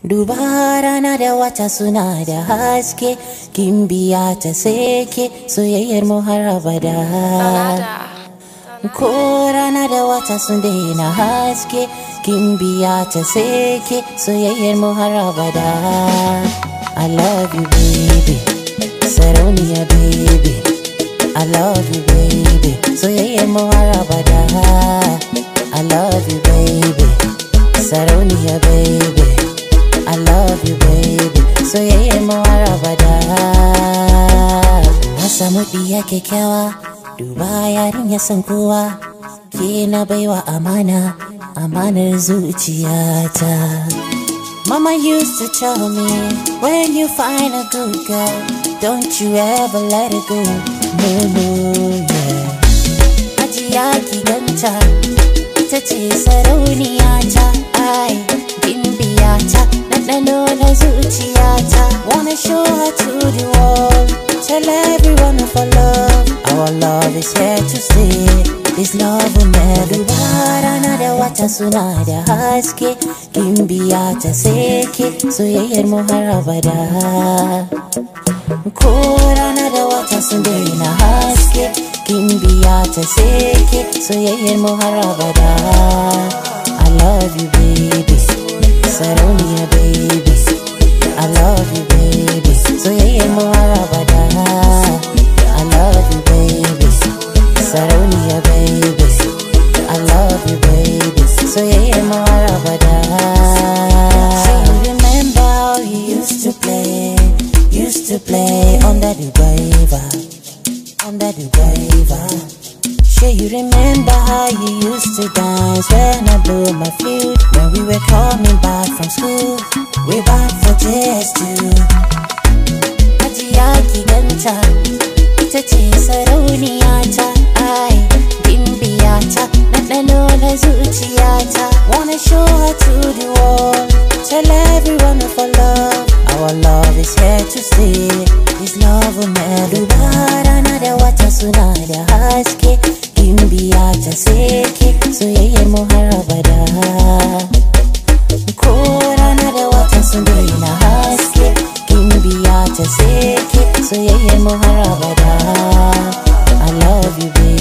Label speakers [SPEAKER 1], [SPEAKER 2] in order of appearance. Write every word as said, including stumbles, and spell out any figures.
[SPEAKER 1] Duba rana da wata suna da haske, kin biya ta seke soyayyar mu har abada. Ko rana da wata sun daina haske, kin biya ta seke soyayyar mu har abada. I love you baby, Sarauniya baby. I love you baby, soyayyar mu har abada. I love you baby, Sarauniya baby. I love you baby, soyayyar mu har abada. Na samu diya kyakkyawa, duba yarinya san kowa, ke na baiwa amana, amanar zuciyata. Mama used to tell me, when you find a good girl, don't you ever let it go. No, no, yeah. Ajiya ki ganta, ita ce sarauniyata. Ai, gimbiyata, ɗanɗano na zuciyata. Wanna show her to the world, tell everyone of our love. Our love is here to stay, this love will never die. Rana da wata suna da haske, gimbiyata seke soyayyar mu har abada. Ko rana da wata sun daina haske, gimbiyata seke soyayyar mu har abada. I love you baby, Sarauniya baby. I love you baby, soyayyar mu har abada. I love you baby, Sarauniya baby. I love you baby, soyayyar mu har abada. So you remember how you used to play, used to play under the waiver, under the waiver. Sure you remember how you used to dance when I blew my flute, when we were coming back from school, way back for J S two. Ajiya ki ganta, ita ce sarauniyata. Ai, gimbiyata, ɗanɗano na zuciyata. Wanna show her to the world, tell everyone of our love. Our love is here to stay, this love will never die. Rana da wata suna da haske, gimbiyata seke soyayyar mu har abada. Ko rana da wata sun daina haske, gimbiyata seke soyayyar mu har abada. I love you baby.